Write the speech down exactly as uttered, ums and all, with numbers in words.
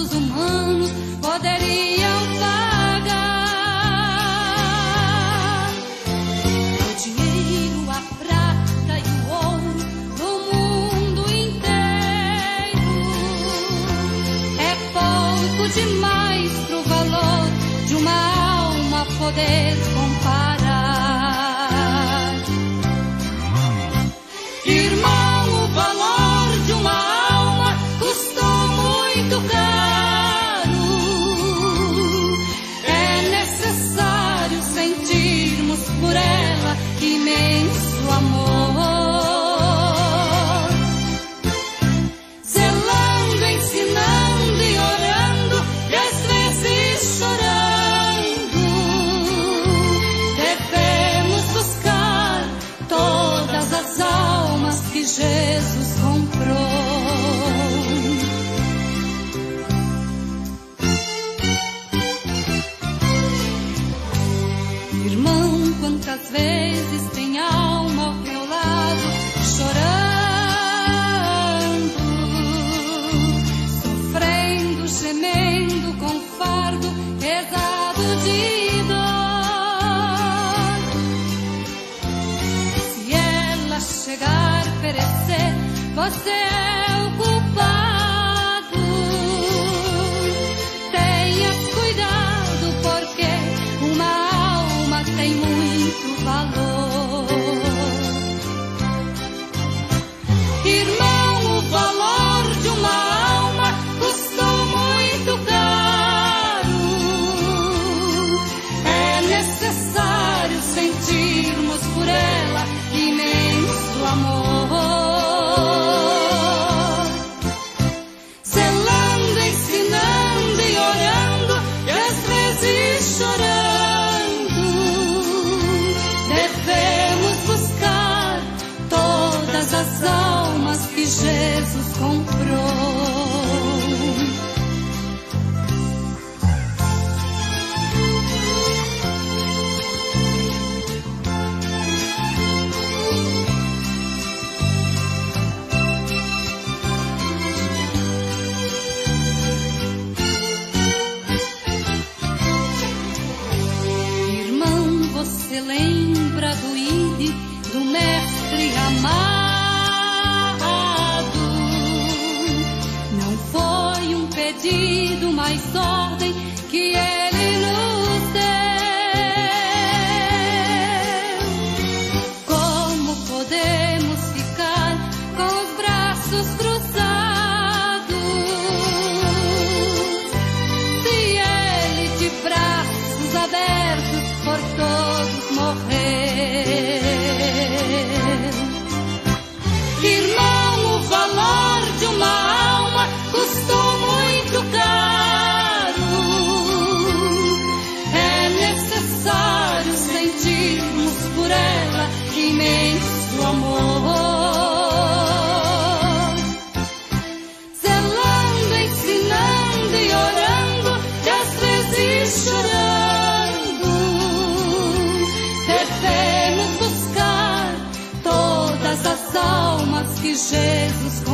recursos humanos poderiam pagar. O dinheiro, a prata e o ouro do mundo inteiro é pouco demais pro valor de uma alma poder comparar. Irmão, o valor de uma alma custou muito caro. É necessário sentirmos por ela imenso amor, zelando, ensinando e orando, e às vezes chorando. Devemos buscar todas as almas que Jesus comprou. Irmão, quantas vezes tem alma ao teu lado chorando, sofrendo, gemendo com fardo pesado de dor. Se ela chegar a perecer, você é o culpado. Tenhas cuidado, porque uma alma tem muito valor. Irmão, o valor de uma alma custou muito caro. É necessário sentirmos por ela imenso amor, zelando, ensinando e orando, e às vezes chorando. Devemos buscar todas as almas que Jesus comprou. Você lembra do ide do mestre amado? Não foi um pedido, mas ordem que ele nos deu. Como podemos ficar com os braços cruzados, se ele de braços abertos por todos morrer? Irmão, o valor de uma alma custou muito caro. É necessário sentirmos por ela imenso amor, zelando, ensinando e orando, e às vezes chorando. Devemos buscar todas as almas que Jesus comprou.